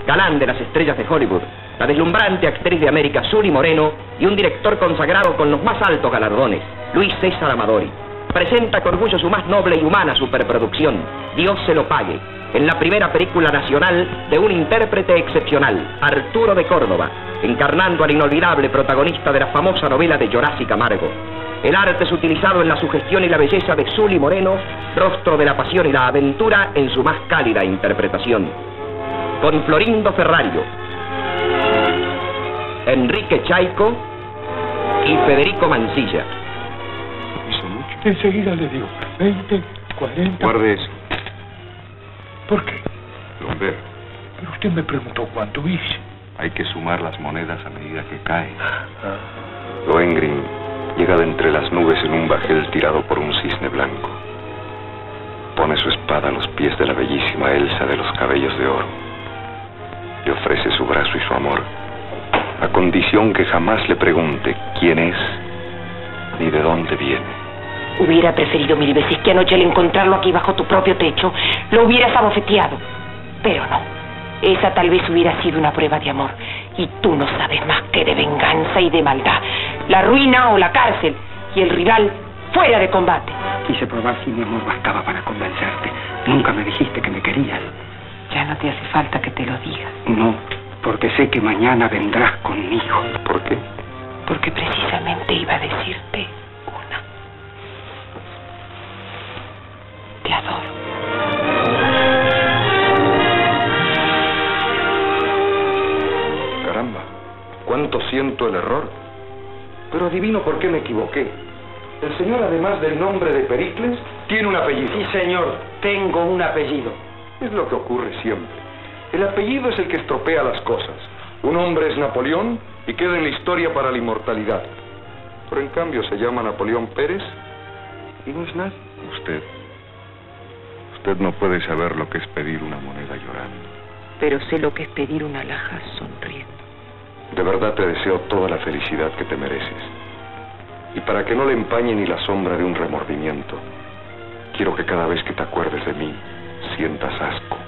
galán de las estrellas de Hollywood, la deslumbrante actriz de América, Sully Moreno, y un director consagrado con los más altos galardones, Luis César Amadori, presenta con orgullo su más noble y humana superproducción, Dios se lo pague, en la primera película nacional de un intérprete excepcional, Arturo de Córdoba, encarnando al inolvidable protagonista de la famosa novela de Jurassic Amargo. El arte es utilizado en la sugestión y la belleza de Sully Moreno, rostro de la pasión y la aventura en su más cálida interpretación. Con Florindo Ferrario, Enrique Chaico y Federico Mancilla. ¿Hizo mucho? Enseguida le digo, 20, 40... Guarde eso. ¿Por qué? Lomber. Pero usted me preguntó cuánto hice. Hay que sumar las monedas a medida que caen. Lohengrin llega de entre las nubes en un bajel tirado por un cisne blanco. Pone su espada a los pies de la bellísima Elsa de los cabellos de oro. Le ofrece su brazo y su amor, a condición que jamás le pregunte quién es ni de dónde viene. Hubiera preferido mil veces que anoche al encontrarlo aquí bajo tu propio techo lo hubieras abofeteado, pero no. Esa tal vez hubiera sido una prueba de amor, y tú no sabes más que de venganza y de maldad. La ruina o la cárcel, y el rival fuera de combate. Quise probar si mi amor bastaba para convencerte. Nunca me dijiste que me querías. Ya no te hace falta que te lo diga. No, porque sé que mañana vendrás conmigo. ¿Por qué? Porque precisamente iba a decirte una. Te adoro. Caramba, cuánto siento el error. Pero adivino por qué me equivoqué. El señor, además del nombre de Pericles, tiene un apellido. Sí, señor, tengo un apellido. Es lo que ocurre siempre. El apellido es el que estropea las cosas. Un hombre es Napoleón y queda en la historia para la inmortalidad. Pero en cambio se llama Napoleón Pérez y no es nada. Usted no puede saber lo que es pedir una moneda llorando. Pero sé lo que es pedir una alhaja sonriendo. De verdad te deseo toda la felicidad que te mereces. Y para que no le empañe ni la sombra de un remordimiento, quiero que cada vez que te acuerdes de mí, sientas asco.